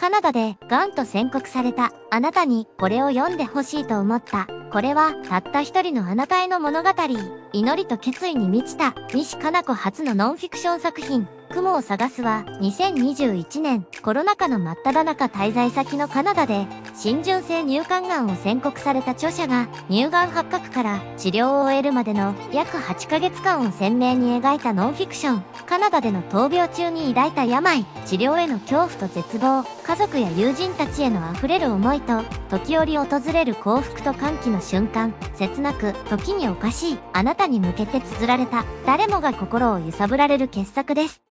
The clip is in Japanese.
カナダで癌と宣告されたあなたにこれを読んでほしいと思った。これはたった一人のあなたへの物語。祈りと決意に満ちた西加奈子初のノンフィクション作品。雲を探すは2021年コロナ禍の真っ只中滞在先のカナダで浸潤性乳管がんを宣告された著者が乳がん発覚から治療を終えるまでの約8ヶ月間を鮮明に描いたノンフィクション。カナダでの闘病中に抱いた病、治療への恐怖と絶望、家族や友人たちへの溢れる思いと時折訪れる幸福と歓喜の瞬間、切なく時におかしいあなたに向けて綴られた誰もが心を揺さぶられる傑作です。